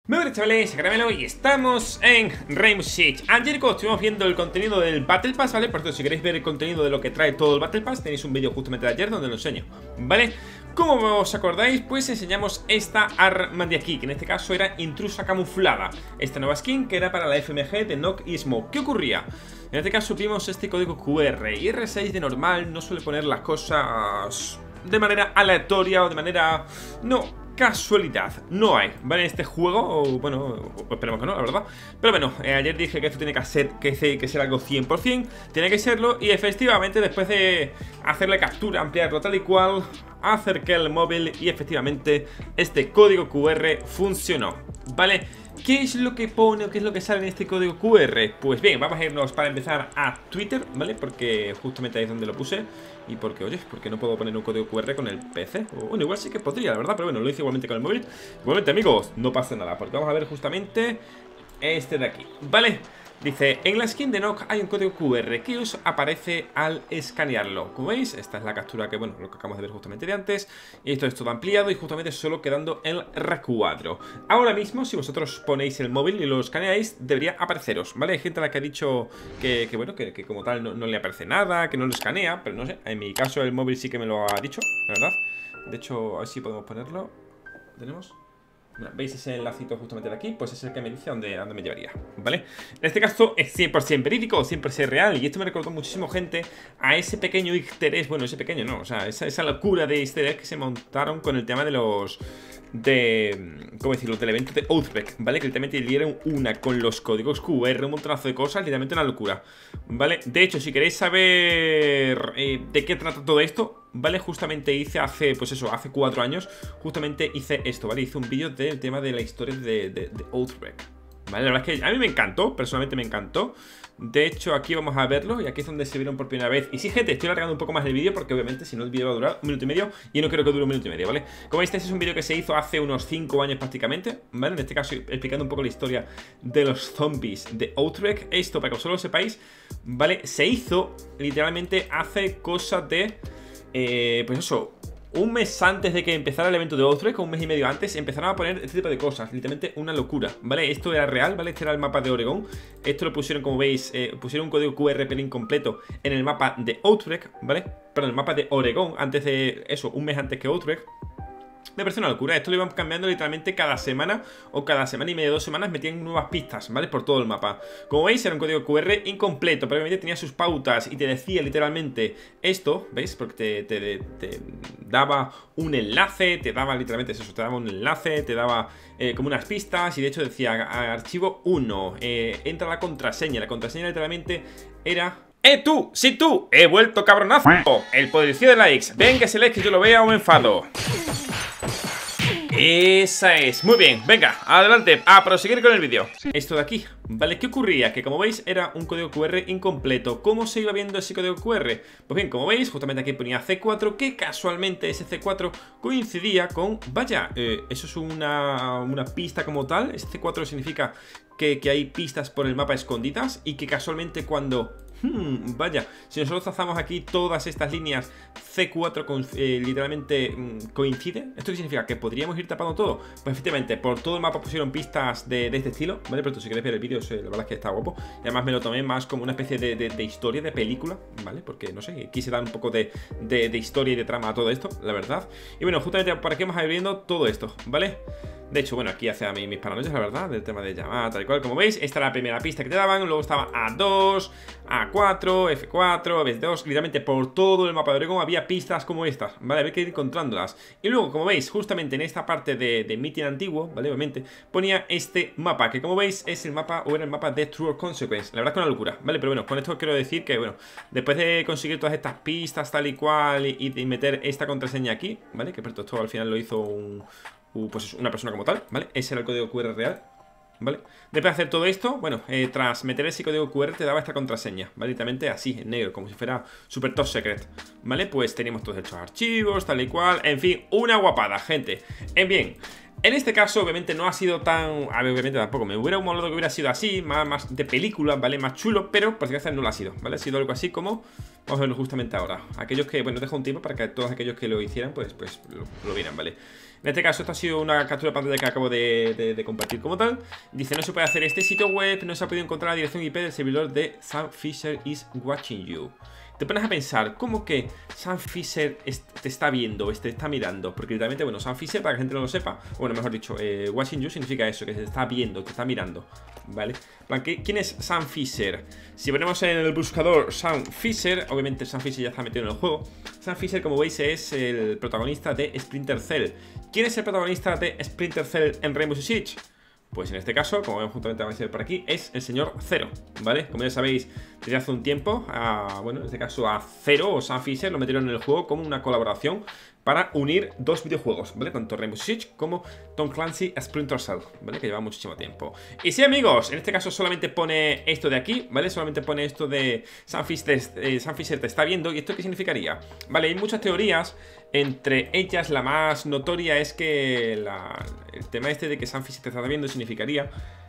Muy buenas chavales, Caramelo y estamos en Rainbow Six. Ayer cuando estuvimos viendo el contenido del Battle Pass, ¿vale? Por cierto, si queréis ver el contenido de lo que trae todo el Battle Pass, tenéis un vídeo justamente de ayer donde lo enseño, ¿vale? Como os acordáis, pues enseñamos esta arma de aquí, que en este caso era intrusa camuflada. Esta nueva skin que era para la FMG de Knock y Smoke. ¿Qué ocurría? En este caso vimos este código QR y R6 de normal no suele poner las cosas de manera aleatoria o de manera... no... casualidad, no hay, ¿vale? En este juego, o bueno, esperemos que no, la verdad. Pero bueno, ayer dije que esto tiene que ser algo 100%, tiene que serlo. Y efectivamente, después de hacerle captura, ampliarlo tal y cual, acerqué el móvil y efectivamente este código QR funcionó, ¿vale? ¿Qué es lo que pone o qué es lo que sale en este código QR? Pues bien, vamos a irnos para empezar a Twitter, ¿vale? Porque justamente ahí es donde lo puse. Y porque, oye, porque no puedo poner un código QR con el PC. O, bueno, igual sí que podría, la verdad, pero bueno, lo hice igualmente con el móvil. Igualmente, amigos, no pasa nada, porque vamos a ver justamente este de aquí, ¿vale? Dice, en la skin de Knock hay un código QR que os aparece al escanearlo. Como veis, esta es la captura que, bueno, lo que acabamos de ver justamente de antes. Y esto es todo ampliado y justamente solo quedando el recuadro. Ahora mismo, si vosotros ponéis el móvil y lo escaneáis, debería apareceros, ¿vale? Hay gente a la que ha dicho que bueno, que como tal no le aparece nada, que no lo escanea, pero no sé, en mi caso el móvil sí que me lo ha dicho, la verdad. De hecho, a ver si podemos ponerlo. ¿Tenemos? ¿Veis ese enlacito justamente de aquí? Pues es el que me dice a dónde me llevaría, ¿vale? En este caso es 100% verídico, 100% real. Y esto me recordó muchísimo, gente, a ese pequeño easter egg. Bueno, ese pequeño no, o sea, esa locura de easter egg que se montaron con el tema de los... ¿cómo decirlo? Del evento de Outbreak, ¿vale? Que literalmente dieron una con los códigos QR, un montonazo de cosas, literalmente una locura, ¿vale? De hecho, si queréis saber de qué trata todo esto, ¿vale? Justamente hice hace, pues eso, hace 4 años, justamente hice esto, ¿vale? Hice un vídeo del tema de la historia de Outbreak, ¿vale? La verdad es que a mí me encantó, personalmente me encantó. De hecho, aquí vamos a verlo y aquí es donde se vieron por primera vez. Y sí, gente, estoy alargando un poco más el vídeo porque obviamente si no el vídeo va a durar 1 minuto y medio y no quiero que dure 1 minuto y medio, ¿vale? Como veis, este es un vídeo que se hizo hace unos 5 años prácticamente, ¿vale? En este caso explicando un poco la historia de los zombies de Outbreak. Esto, para que vosotros lo sepáis, ¿vale? Se hizo literalmente hace cosa de... pues eso... un mes antes de que empezara el evento de Outbreak, un mes y medio antes, empezaron a poner este tipo de cosas. Literalmente una locura, ¿vale? Esto era real, ¿vale? Este era el mapa de Oregón. Esto lo pusieron, como veis, pusieron un código QR pero incompleto en el mapa de Outbreak, ¿vale? Perdón, el mapa de Oregón, antes de eso, un mes antes que Outbreak. Me parece una locura, esto lo iban cambiando literalmente cada semana o cada semana y media, 2 semanas metían nuevas pistas, ¿vale? Por todo el mapa. Como veis era un código QR incompleto, pero obviamente tenía sus pautas y te decía literalmente esto, ¿veis? Porque te daba un enlace, te daba literalmente eso, te daba un enlace, te daba como unas pistas y de hecho decía archivo 1, entra la contraseña literalmente era... tú! ¡Sí tú! ¡He vuelto cabronazo! El poderío de likes, ven que ese like que yo lo vea o me enfado. Esa es, muy bien, venga, adelante, a proseguir con el vídeo. Esto de aquí, ¿vale? ¿Qué ocurría? Que como veis era un código QR incompleto. ¿Cómo se iba viendo ese código QR? Pues bien, como veis, justamente aquí ponía C4, que casualmente ese C4 coincidía con... vaya, eso es una pista como tal. Ese C4 significa que hay pistas por el mapa escondidas y que casualmente cuando... vaya, si nosotros trazamos aquí todas estas líneas C4 literalmente coincide. ¿Esto qué significa? ¿Que podríamos ir tapando todo? Pues efectivamente, por todo el mapa pusieron pistas de este estilo, ¿vale? Pero si queréis ver el vídeo, la verdad es que está guapo. Y además me lo tomé más como una especie de historia, de película, ¿vale? Porque, no sé, quise dar un poco de historia y de trama a todo esto, la verdad. Y bueno, justamente por aquí vamos a ir viendo todo esto, ¿vale? De hecho, bueno, aquí hace a mí mis paranoias, la verdad, del tema de llamada, tal y cual. Como veis, esta era la primera pista que te daban. Luego estaba A2, A4, F4, B2. Literalmente por todo el mapa de Oregón había pistas como estas, ¿vale? Había que ir encontrándolas. Y luego, como veis, justamente en esta parte de Meeting antiguo, ¿vale? Obviamente, ponía este mapa, que como veis es el mapa, o era el mapa de True or Consequence. La verdad es que es una locura, ¿vale? Pero bueno, con esto quiero decir que, bueno, después de conseguir todas estas pistas tal y cual y meter esta contraseña aquí, ¿vale? Que por esto al final lo hizo pues una persona como tal, ¿vale? Ese era el código QR real, ¿vale? Después de hacer todo esto, bueno, tras meter ese código QR te daba esta contraseña, ¿vale? Literalmente así, en negro, como si fuera super top secret, ¿vale? Pues teníamos todos estos archivos, tal y cual, en fin, una guapada, gente. Bien, en este caso, obviamente, no ha sido tan... A ver, obviamente tampoco me hubiera molado que hubiera sido así, más de película, ¿vale? Más chulo, pero por desgracia no lo ha sido, ¿vale? Ha sido algo así como... Vamos a verlo justamente ahora. Aquellos que... Bueno, dejo un tiempo para que todos aquellos que lo hicieran, pues lo vieran, ¿vale? En este caso esto ha sido una captura de pantalla que acabo de compartir como tal. Dice, no se puede hacer este sitio web, no se ha podido encontrar la dirección IP del servidor de Sam Fisher is watching you. Te pones a pensar, ¿cómo que Sam Fisher te está viendo, te está mirando? Porque literalmente, bueno, Sam Fisher, para que la gente no lo sepa, bueno, mejor dicho, watching you significa eso, que se está viendo, te está mirando, ¿vale? ¿Quién es Sam Fisher? Si ponemos en el buscador Sam Fisher, obviamente Sam Fisher ya está metido en el juego. Sam Fisher, como veis, es el protagonista de Splinter Cell. ¿Quién es el protagonista de Splinter Cell en Rainbow Six Siege? Pues en este caso, como vemos justamente a por aquí, es el señor Zero, ¿vale? Como ya sabéis, desde hace un tiempo, bueno, en este caso a Zero o Sam Fisher lo metieron en el juego como una colaboración para unir dos videojuegos, ¿vale? Tanto Rainbow Six Siege como Tom Clancy Splinter Cell, ¿vale? Que lleva muchísimo tiempo. Y sí, amigos, en este caso solamente pone esto de aquí, ¿vale? Solamente pone esto de Sam Fisher te está viendo. ¿Y esto qué significaría? Vale, hay muchas teorías. Entre ellas la más notoria es que el tema este de que Sam Fisher te está viendo significaría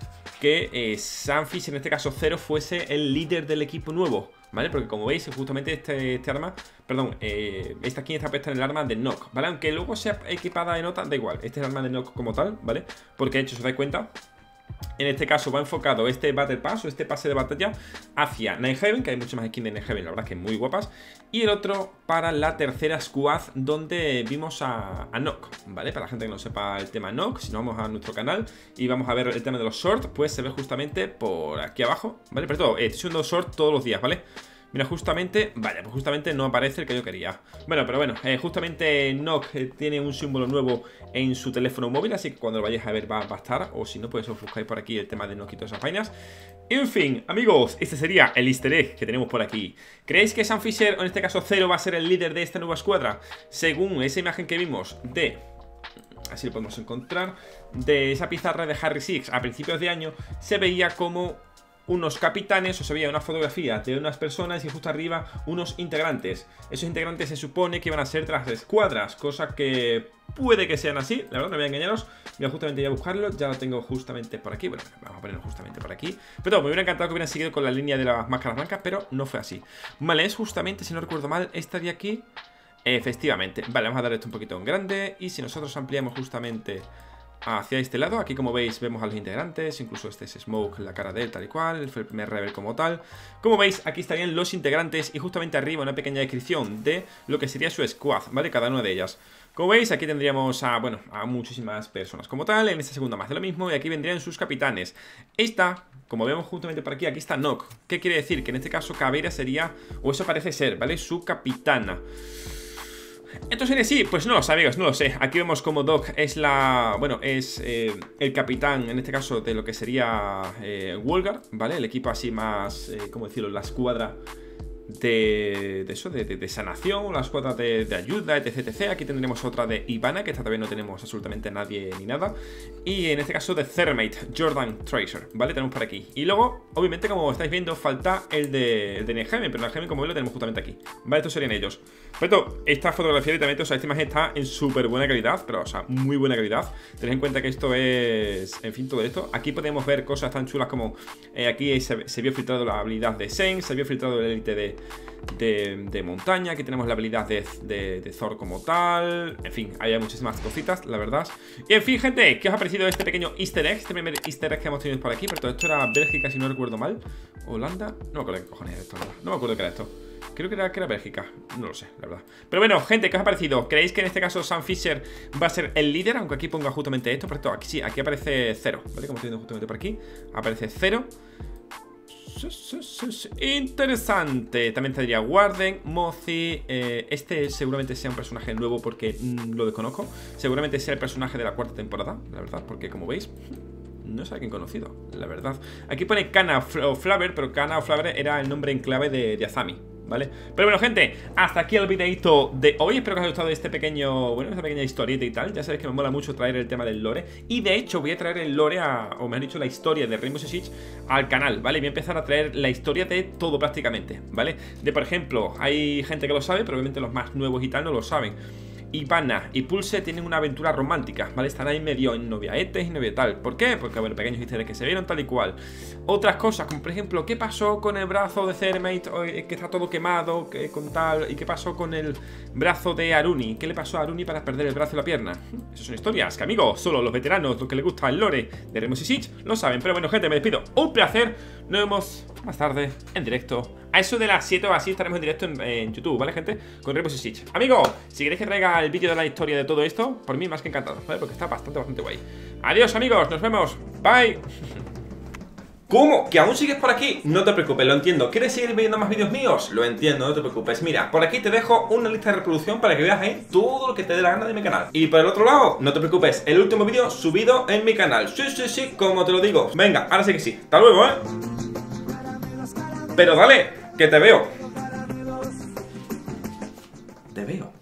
que Sam Fisher, en este caso Zero, fuese el líder del equipo nuevo, ¿vale? Porque como veis, justamente este arma, perdón, esta skin está puesta en el arma de Knock, ¿vale? Aunque luego sea equipada en otra, da igual, este es el arma de Knock como tal, ¿vale? Porque de hecho, si os dais cuenta, en este caso va enfocado este Battle Pass o este pase de batalla hacia Nighthaven, que hay muchas más skins de Nighthaven, la verdad que muy guapas. Y el otro para la tercera squad, donde vimos a Knock, ¿vale? Para la gente que no sepa el tema Knock, si no vamos a nuestro canal y vamos a ver el tema de los shorts, pues se ve justamente por aquí abajo, ¿vale? Pero todo, estoy subiendo shorts todos los días, ¿vale? Mira, justamente, vaya, pues justamente no aparece el que yo quería. Bueno, pero bueno, justamente Knock tiene un símbolo nuevo en su teléfono móvil, así que cuando lo vayáis a ver va a estar. O si no, pues os buscáis por aquí el tema de Knock y todas esas vainas. En fin, amigos, este sería el easter egg que tenemos por aquí. ¿Creéis que Sam Fisher, o en este caso Zero, va a ser el líder de esta nueva escuadra? Según esa imagen que vimos de... así lo podemos encontrar, de esa pizarra de Harry Six a principios de año, se veía como unos capitanes, o se veía una fotografía de unas personas y justo arriba unos integrantes. Esos integrantes se supone que iban a ser de las escuadras, cosa que puede que sean así, la verdad no voy a engañaros. Voy a justamente ir a buscarlo, ya lo tengo justamente por aquí. Bueno, vamos a ponerlo justamente por aquí. Pero todo, me hubiera encantado que hubieran seguido con la línea de las máscaras blancas, pero no fue así. Vale, es justamente, si no recuerdo mal, esta de aquí. Efectivamente, vale, vamos a dar esto un poquito en grande. Y si nosotros ampliamos justamente hacia este lado, aquí como veis vemos a los integrantes, incluso este es Smoke, la cara de él tal y cual, fue el primer rebel como tal. Como veis, aquí estarían los integrantes y justamente arriba una pequeña descripción de lo que sería su squad, ¿vale? Cada una de ellas. Como veis, aquí tendríamos a, bueno, a muchísimas personas como tal, en esta segunda más de lo mismo, y aquí vendrían sus capitanes. Esta, como vemos justamente por aquí, aquí está Knock. ¿Qué quiere decir? Que en este caso Caveira sería, o eso parece ser, ¿vale? Su capitana. ¿Esto sería así? Pues no lo sé, amigos, no lo sé. Aquí vemos como Doc es la... bueno, es el capitán, en este caso, de lo que sería Wolgar, ¿vale? El equipo así más, ¿cómo decirlo? La escuadra de eso, de sanación, la escuadra de ayuda, etc. Aquí tendremos otra de Ivana, que esta todavía no tenemos absolutamente nadie ni nada. Y en este caso de Thermate, Jordan Tracer, ¿vale? Tenemos por aquí. Y luego, obviamente, como estáis viendo, falta el de Nehemi, pero Nehemi, como veis, lo tenemos justamente aquí, ¿vale? Estos serían ellos. Pero esta fotografía directamente, o sea, esta imagen está en súper buena calidad, pero, o sea, muy buena calidad. Tened en cuenta que esto es, en fin, todo esto. Aquí podemos ver cosas tan chulas como aquí se vio filtrado la habilidad de Zane, se vio filtrado el élite de montaña. Aquí tenemos la habilidad de Thor como tal. En fin, hay muchísimas cositas, la verdad. Y en fin, gente, ¿qué os ha parecido este pequeño easter egg? Este primer easter egg que hemos tenido por aquí. Pero todo esto era Bélgica, si no recuerdo mal. Holanda, no me acuerdo qué cojones era esto, la verdad. No me acuerdo qué era esto. Creo que era Bélgica, no lo sé, la verdad. Pero bueno, gente, ¿qué os ha parecido? ¿Creéis que en este caso Sam Fisher va a ser el líder? Aunque aquí ponga justamente esto. Pero esto, aquí sí, aquí aparece 0, ¿vale? Como estoy viendo justamente por aquí, aparece 0. Interesante. También tendría Warden, Mozi. Este seguramente sea un personaje nuevo porque lo desconozco. Seguramente sea el personaje de la cuarta temporada, la verdad, porque como veis, no es alguien conocido, la verdad. Aquí pone Kana o Flaver, pero Kana o Flaver era el nombre en clave de Azami, ¿vale? Pero bueno, gente, hasta aquí el videito de hoy. Espero que os haya gustado este pequeño, bueno, esta pequeña historieta y tal. Ya sabéis que me mola mucho traer el tema del lore. Y de hecho voy a traer el lore o me han dicho la historia de Rainbow Six Siege al canal, ¿vale? Voy a empezar a traer la historia de todo prácticamente, ¿vale? De, por ejemplo, hay gente que lo sabe, pero obviamente los más nuevos y tal no lo saben. Ivana y Pulse tienen una aventura romántica, ¿vale? Están ahí medio en noviaetes y novia tal. ¿Por qué? Porque, bueno, pequeños historias que se vieron tal y cual. Otras cosas, como por ejemplo, ¿qué pasó con el brazo de Ceremate, que está todo quemado, con tal? ¿Y qué pasó con el brazo de Aruni? ¿Qué le pasó a Aruni para perder el brazo y la pierna? Esas son historias que, amigos, solo los veteranos, los que les gusta el lore de Rainbow Six Siege, lo saben. Pero bueno, gente, me despido. Un placer. Nos vemos más tarde en directo. A eso de las 7 o así estaremos en directo en YouTube, ¿vale, gente? Con Rainbow Six Siege. Amigos, si queréis que traiga el vídeo de la historia de todo esto, por mí más que encantado, ¿vale? Porque está bastante guay. Adiós, amigos, nos vemos. Bye. ¿Cómo? ¿Que aún sigues por aquí? No te preocupes, lo entiendo. ¿Quieres seguir viendo más vídeos míos? Lo entiendo, no te preocupes. Mira, por aquí te dejo una lista de reproducción para que veas ahí todo lo que te dé la gana de mi canal. Y por el otro lado, no te preocupes, el último vídeo subido en mi canal. Sí, como te lo digo. Venga, ahora sí que sí. Hasta luego, ¿eh? Pero dale, que te veo. Te veo.